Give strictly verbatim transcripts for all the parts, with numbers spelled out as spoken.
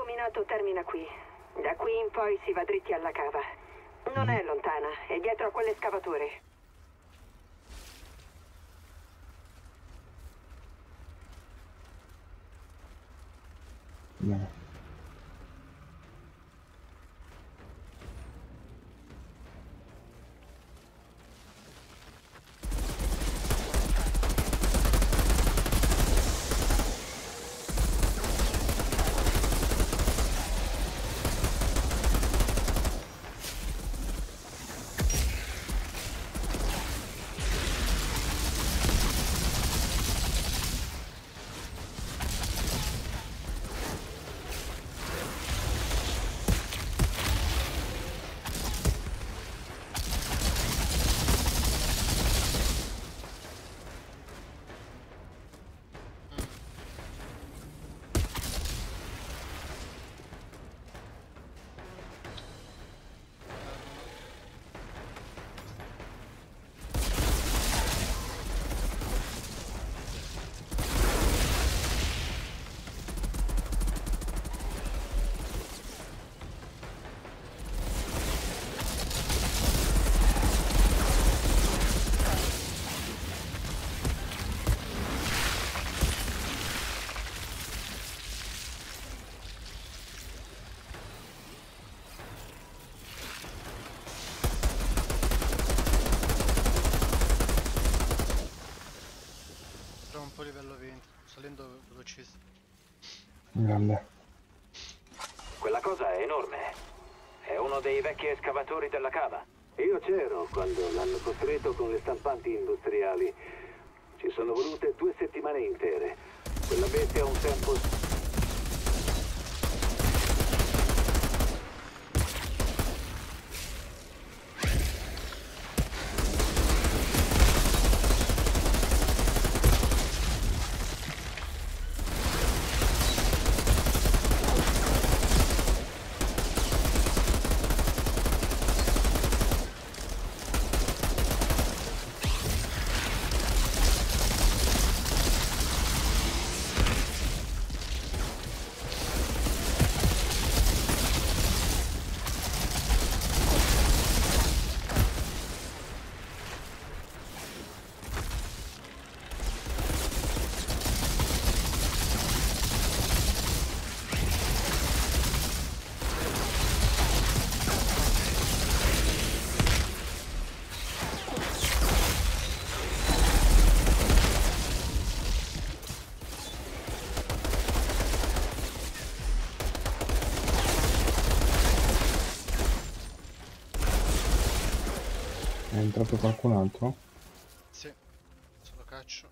minato termina qui. Da qui in poi si va dritti alla cava. Non Mm. è lontana, è dietro a quelle scavature. No. Rompo livello venti, salendo velocissimo. Grande. Quella cosa è enorme. È uno dei vecchi escavatori della cava. Io c'ero quando l'hanno costruito con le stampanti industriali. Ci sono volute due settimane intere. Quella bestia ha un tempo... È entrato qualcun altro? Sì, se lo caccio.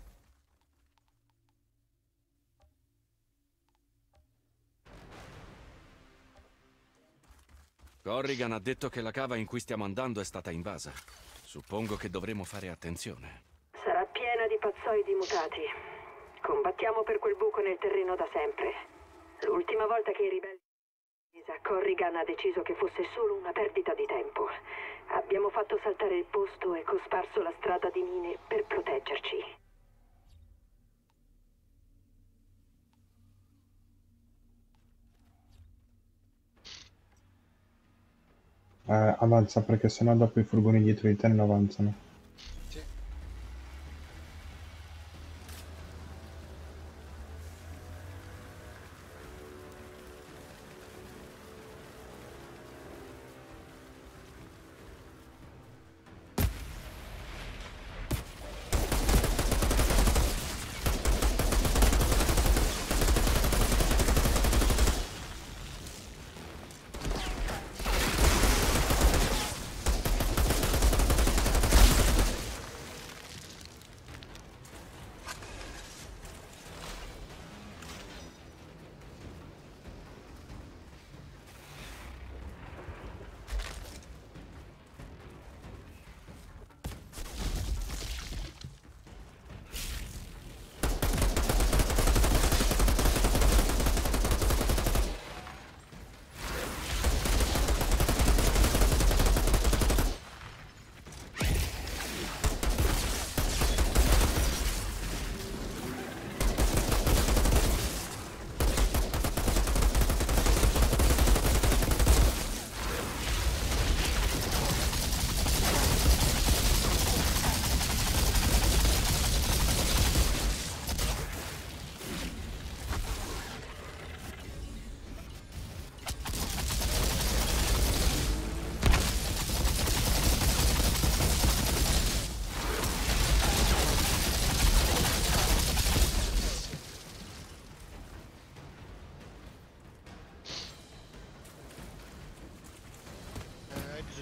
Corrigan ha detto che la cava in cui stiamo andando è stata invasa. Suppongo che dovremo fare attenzione. Sarà piena di pazzoidi mutati. Combattiamo per quel buco nel terreno da sempre. L'ultima volta che i ribelli... Corrigan ha deciso che fosse solo una perdita di tempo. Abbiamo fatto saltare il posto e cosparso la strada di mine per proteggerci. Eh, avanza perché sennò dopo i furgoni dietro di te non avanzano. Sì.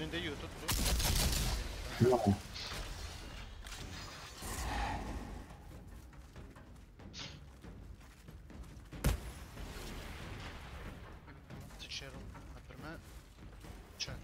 bisogno di aiuto tu? No. Se c'era una per me. C'è.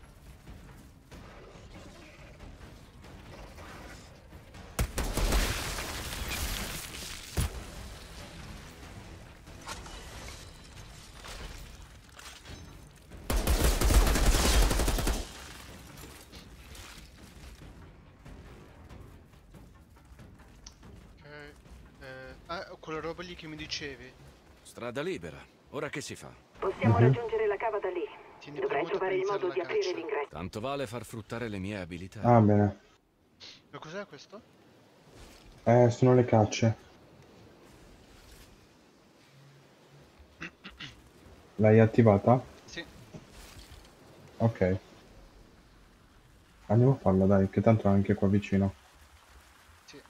Ah, quella roba lì che mi dicevi. Strada libera. Ora che si fa? Possiamo Mhm. raggiungere la cava da lì. Tieni Dovrai premuto trovare per il iniziare modo la di aprire caccia. l'ingresso. Tanto vale far fruttare le mie abilità. Ah, bene. Ma cos'è questo? Eh, sono le cacce. L'hai attivata? Sì. Ok. Andiamo a farla, dai, che tanto è anche qua vicino. Sì.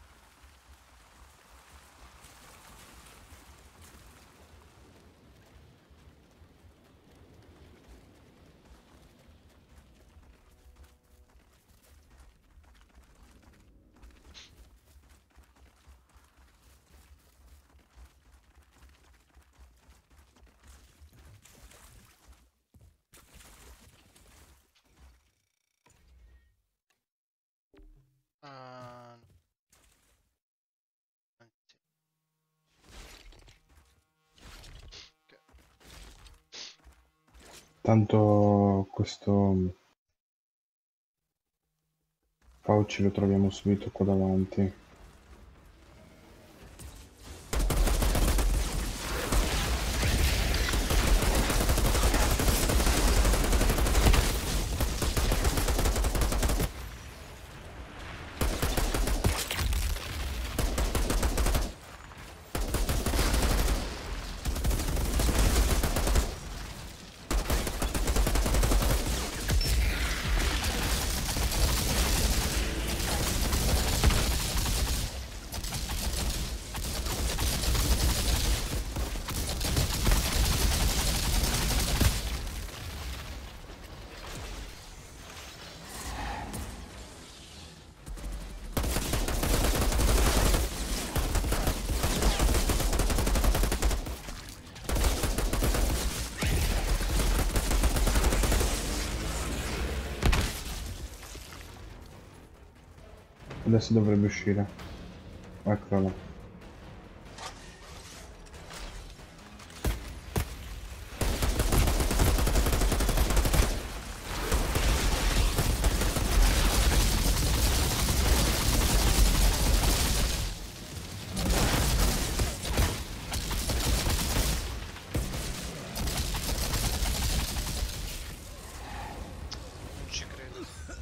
Ah, no. Anzi. Ok. Tanto questo pouch lo troviamo subito qua davanti. Adesso dovrebbe uscire. Eccolo. Non ci credo.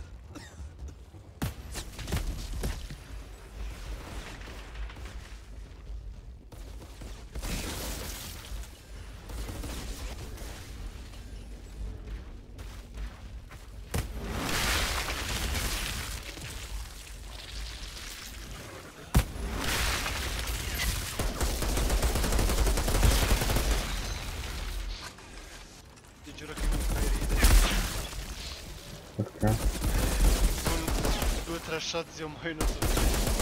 Ti giuro che mi fai ridere. Perché? Con due tre shot zio muoiono tutti.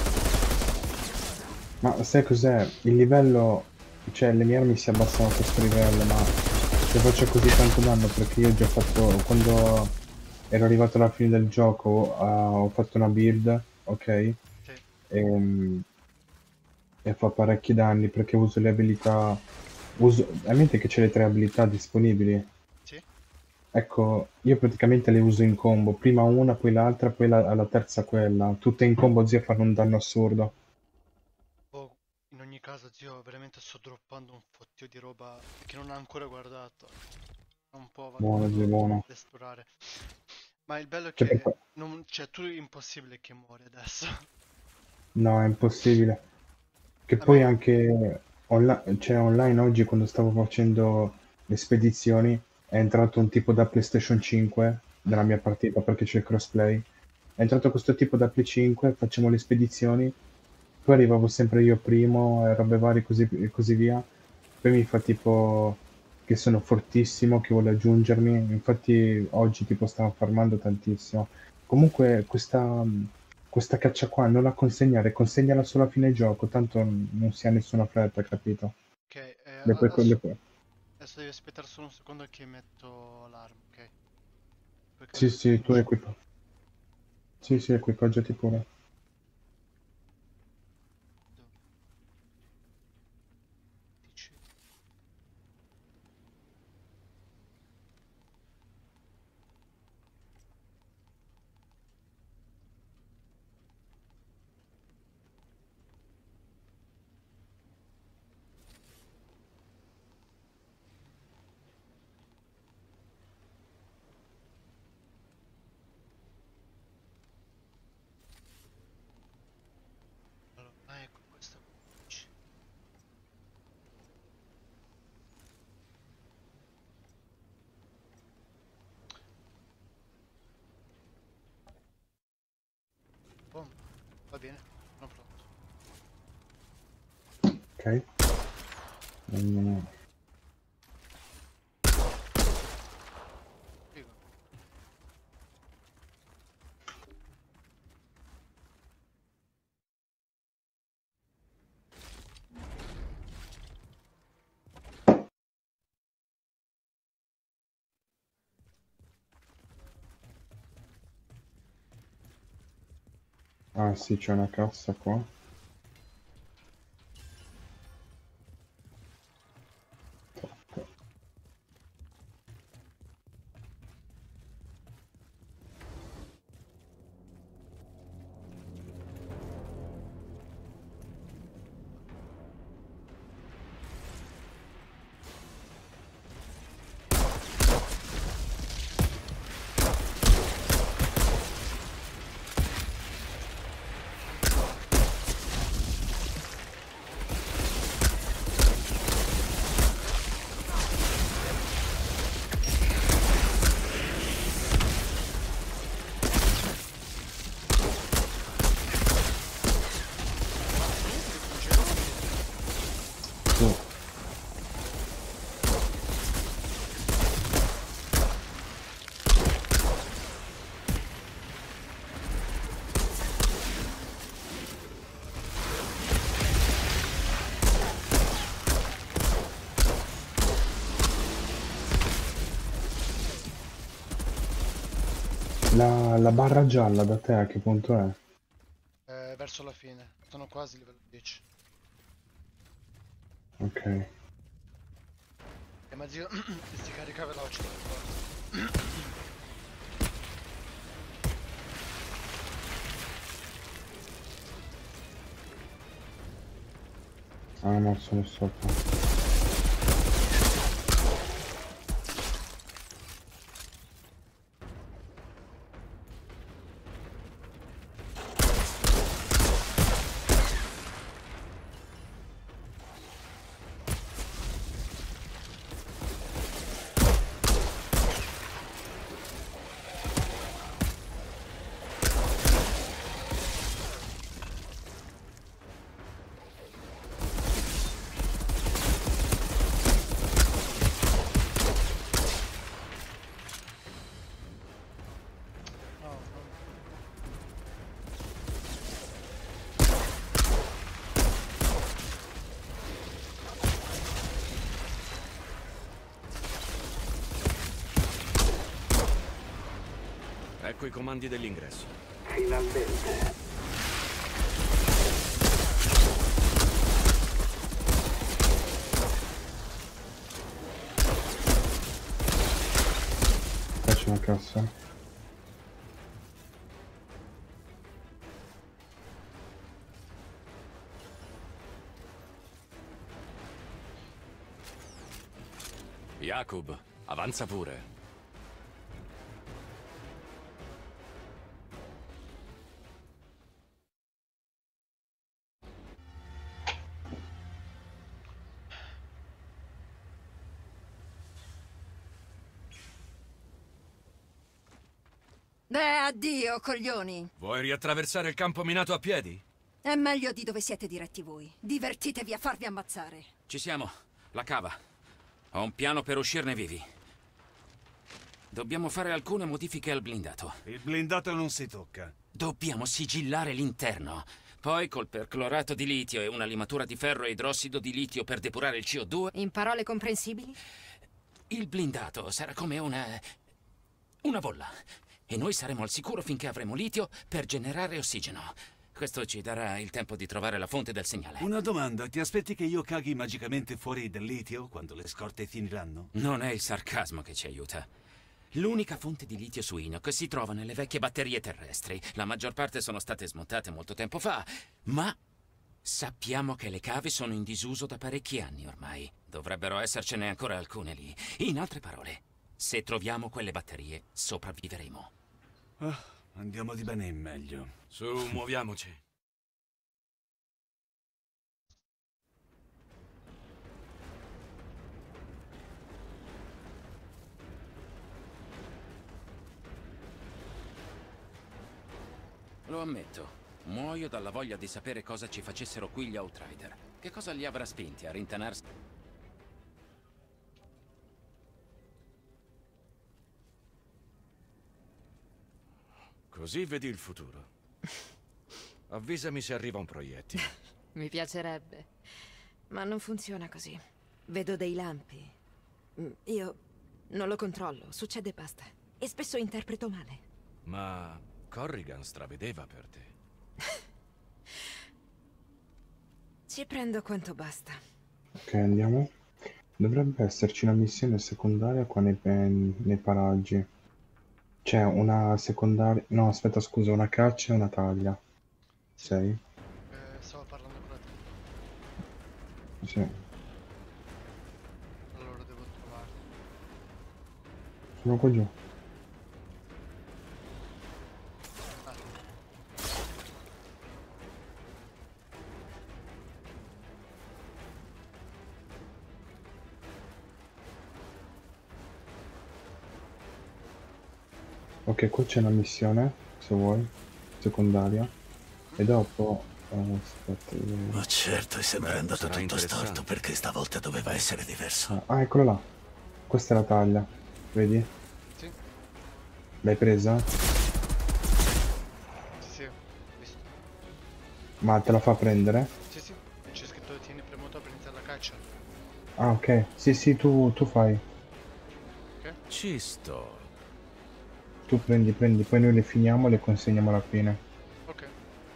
Ma sai cos'è? Il livello... Cioè, le mie armi si abbassano a questo livello, ma se faccio così tanto danno perché io ho già fatto... Quando ero arrivato alla fine del gioco, ah, ho fatto una build, ok? Sì. E, e fa parecchi danni perché uso le abilità... Uso... Hai in mente che c'è le tre abilità disponibili? Sì? Ecco, io praticamente le uso in combo. Prima una, poi l'altra, poi la, la terza quella. Tutte in combo, zio, fanno un danno assurdo. Oh, in ogni caso, zio, veramente sto droppando un fottio di roba che non ha ancora guardato. Un po' vado, Buono, vado zio, buono. ad esplorare. Ma il bello è Cioè, che per- non, cioè, tu è impossibile che muori adesso. No, è impossibile. Che A poi me, anche onla- cioè, online oggi quando stavo facendo le spedizioni è entrato un tipo da PlayStation cinque nella mia partita perché c'è il crossplay. È entrato questo tipo da Play cinque, facciamo le spedizioni, poi arrivavo sempre io primo e robe varie così, e così via. Poi mi fa tipo che sono fortissimo, che vuole aggiungermi. Infatti oggi tipo stavo farmando tantissimo. Comunque questa, questa caccia qua non la consegnare, consegnala solo a fine gioco, tanto non si ha nessuna fretta, capito? Ok, eh, Le puoi, adesso, le puoi- adesso devi aspettare solo un secondo che metto l'arma, ok? Poi Sì, credo che sì, tu conosci. equipa. Sì, sì, equipaggiati pure. dodici. Allora, ah, ecco questa quindici. Boom, va bene, sono pronto. Ok? Mm, Figo. Ah sì, c'è una cassa qua. Sì. La, la barra gialla da te a che punto è? Eh, verso la fine, sono quasi livello dieci. Ok. E ma zio, si carica veloce per forza. Ah no, sono sopra. No, no. Ecco i comandi dell'ingresso. Finalmente. Qua c'è una cassa. Jakub, avanza pure. Beh, addio, coglioni. Vuoi riattraversare il campo minato a piedi? È meglio di dove siete diretti voi. Divertitevi a farvi ammazzare. Ci siamo. La cava. Ho un piano per uscirne vivi. Dobbiamo fare alcune modifiche al blindato. Il blindato non si tocca. Dobbiamo sigillare l'interno. Poi col perclorato di litio e una limatura di ferro e idrossido di litio per depurare il C O due. In parole comprensibili? Il blindato sarà come una... una bolla. E noi saremo al sicuro finché avremo litio per generare ossigeno. Questo ci darà il tempo di trovare la fonte del segnale. Una domanda, ti aspetti che io caghi magicamente fuori del litio quando le scorte finiranno? Non è il sarcasmo che ci aiuta. L'unica fonte di litio su Enoch si trova nelle vecchie batterie terrestri. La maggior parte sono state smontate molto tempo fa, ma sappiamo che le cave sono in disuso da parecchi anni ormai. Dovrebbero essercene ancora alcune lì. In altre parole, se troviamo quelle batterie, sopravviveremo. Oh, andiamo di bene in meglio. Su, muoviamoci. Lo ammetto, muoio dalla voglia di sapere cosa ci facessero qui gli Outrider. Che cosa li avrà spinti a rintanarsi? Così vedi il futuro. Avvisami se arriva un proiettile. Mi piacerebbe. Ma non funziona così. Vedo dei lampi. Mm, Io non lo controllo, succede e basta. E spesso interpreto male. Ma Corrigan stravedeva per te. Ci prendo quanto basta. Ok, andiamo. Dovrebbe esserci una missione secondaria qua nei, nei paraggi. C'è una secondaria... No, aspetta, scusa, una caccia e una taglia. Sei? Eh, stavo parlando con la te. Sì. Allora devo trovare. Sono qua giù. Ah, Ok, qua c'è una missione, se vuoi, secondaria. E dopo... oh, aspetta, io- Ma certo, e sembra Beh, andato sarà tutto storto interessante. perché stavolta doveva essere diverso. Ah, eccolo là. Questa è la taglia. Vedi? sì, L'hai presa? sì, sì, ho visto. Ma te la fa prendere? Sì, sì, c'è scritto tieni premuto per iniziare la caccia. Ah, ok. Sì, sì, tu, tu fai. Ci sto. Tu prendi, prendi, poi noi le finiamo e le consegniamo alla fine. Ok,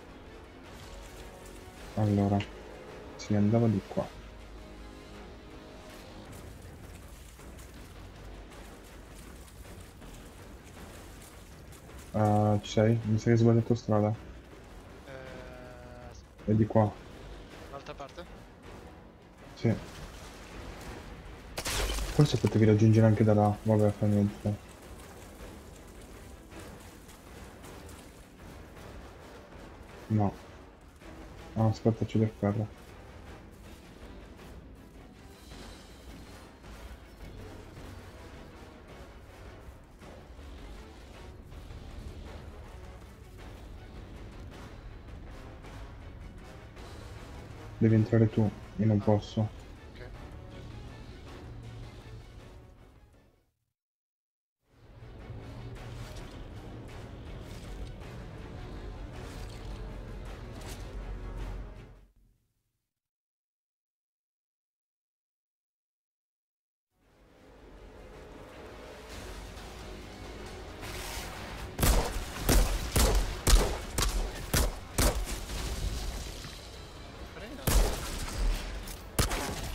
Allora, si andava di qua. Ah, ci sei? Mi sa che hai sbagliato strada. eh, È di qua. l'altra parte? Sì. Forse potevi raggiungere anche da là. Vabbè, fa niente. No. Ah, aspetta, c'è del ferro. Devi entrare tu, io non posso. Ok. Frena.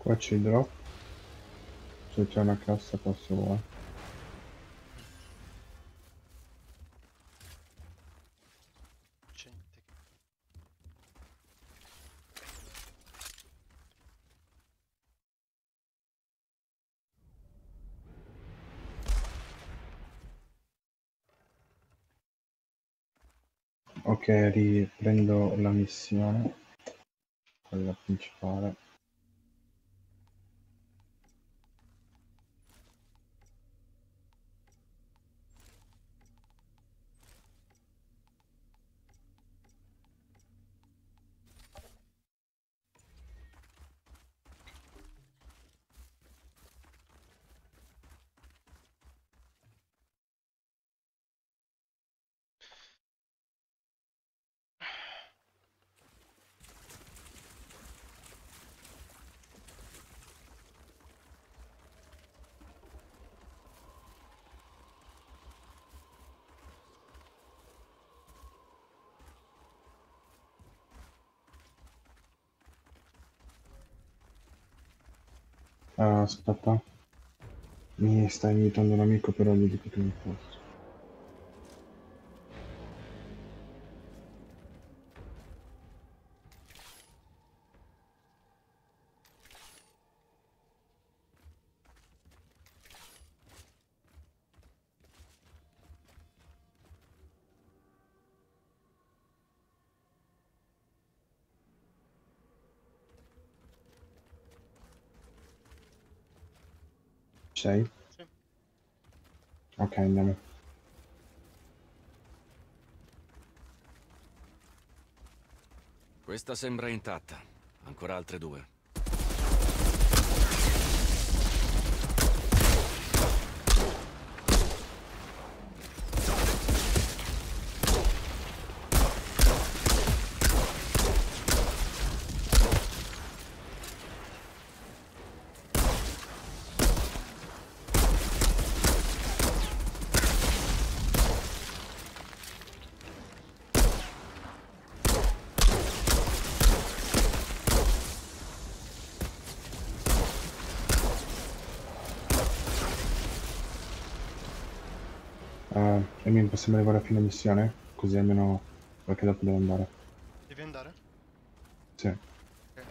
Qua c'è il drop. Se c'è una cassa posso vuoi. Gente. Ok, riprendo la missione. Quella principale. Ah, aspetta. Mi sta invitando un amico, però gli dico che non posso. Sei? Sì. Ok, andiamo. Questa sembra intatta. Ancora altre due. Uh, Emil, possiamo arrivare a fine missione? Così almeno perché dopo devo andare. Devi andare? Sì. Ok.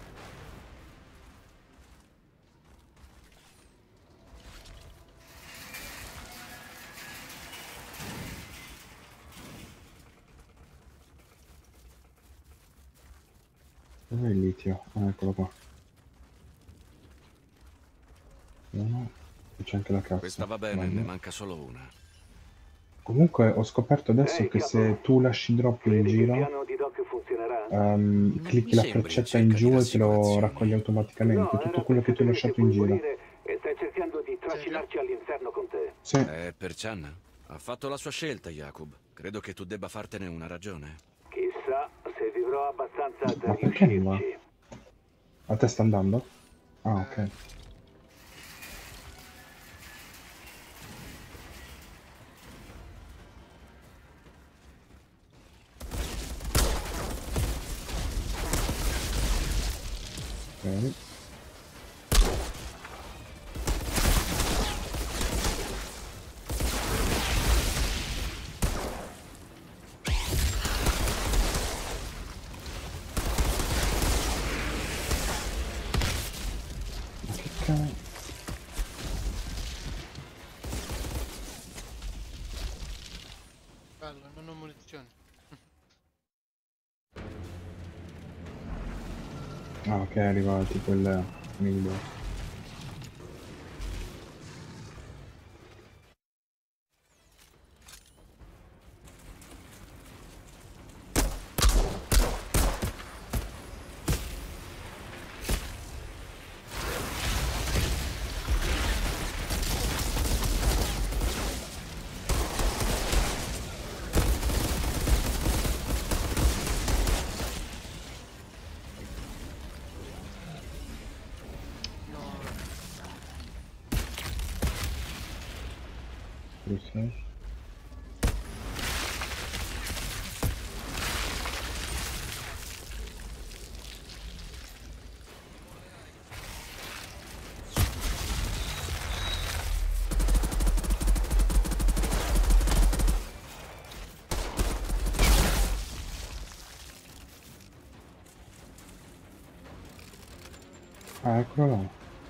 Dov'è il litio? Ah, eccolo qua. Uno. E c'è anche la cassa. Questa va bene, Bello. ne manca solo una. Comunque ho scoperto adesso Ehi, che capo. se tu lasci drop in Credi che il giro, piano di Doc funzionerà? um, Non clicchi mi la sembri in freccetta in cerca di giù e te lo rassicurazioni. raccoglie automaticamente. No, Tutto era quello per che tu hai sapere se lasciato in puoi giro. morire e stai cercando di trascinarci all'inferno con te. Sì. È per Chan. Ha fatto la sua scelta, Jakub. Credo che tu debba fartene una ragione. Chissà se vivrò abbastanza da Ma perché non va? riuscirci. A te sta andando? Ah, ok. Eh, Ok. Ma che cazzo? bello, non ho munizioni. Ah, ok, arriva tipo il mini boss. No, Giusto? Ah, eccolo là.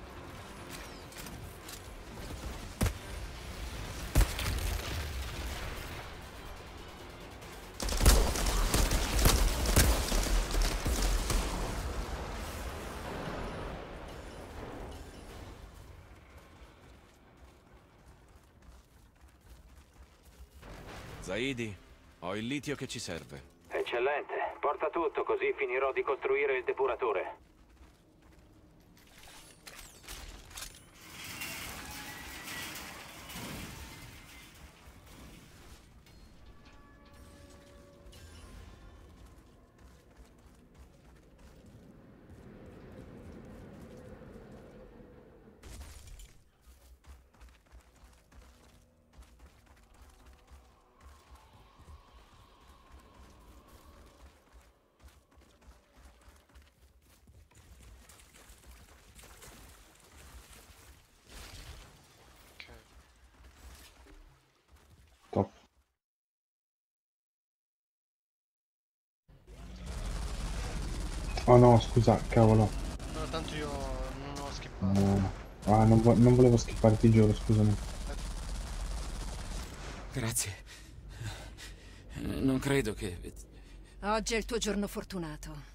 Zaidi, ho il litio che ci serve. Eccellente. Porta tutto, così finirò di costruire il depuratore. Top. Oh no, scusa, cavolo. No, tanto io non ho skippato. No. Ah, non, vo non volevo skippare, ti giuro, scusami. Grazie. Non credo che... Oggi è il tuo giorno fortunato.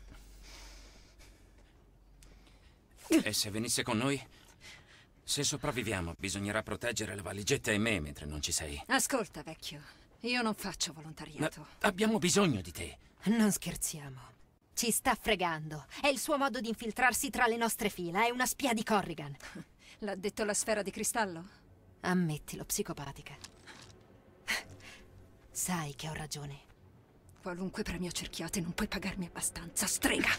E se venisse con noi? Se sopravviviamo, bisognerà proteggere la valigetta e me mentre non ci sei. Ascolta, vecchio. Io non faccio volontariato. Ma abbiamo bisogno di te. Non scherziamo. Ci sta fregando. È il suo modo di infiltrarsi tra le nostre fila. È una spia di Corrigan. L'ha detto la sfera di cristallo? Ammettilo, psicopatica. Sai che ho ragione. Qualunque premio cerchiate, non puoi pagarmi abbastanza, strega!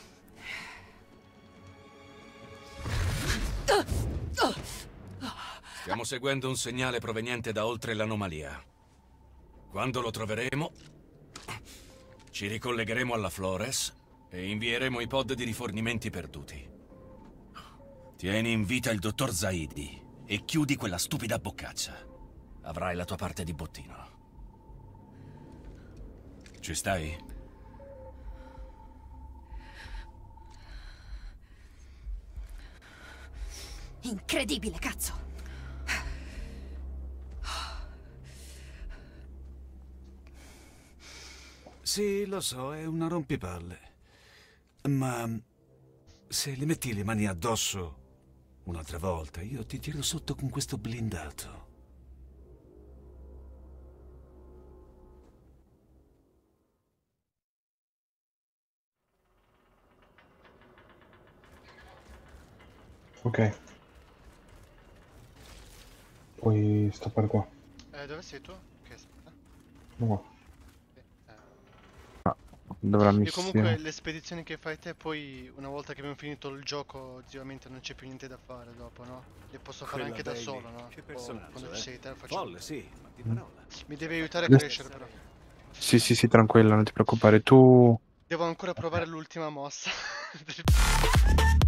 Stiamo seguendo un segnale proveniente da oltre l'anomalia. Quando lo troveremo, ci ricollegheremo alla Flores e invieremo i pod di rifornimenti perduti. Tieni in vita il dottor Zaidi e chiudi quella stupida boccaccia. Avrai la tua parte di bottino. Ci stai? Incredibile, cazzo! Sì, lo so, è una rompipalle. Ma se le metti le mani addosso un'altra volta, io ti tiro sotto con questo blindato. Ok. Puoi stoppare qua. Eh, dove sei tu? Ok, aspetta. Qua. Eh. Ah, dovrà Io comunque missione. le spedizioni che fai te, poi una volta che abbiamo finito il gioco, ovviamente non c'è più niente da fare dopo, no? Le posso fare Quella anche da Bailey, solo, no? che O personaggio, quando eh? ci sei te lo faccio. Folle, sì, ma di parola. Mi devi aiutare a Adesso- crescere però. Sì, sì, sì, tranquilla, non ti preoccupare. Tu... Devo ancora provare l'ultima mossa.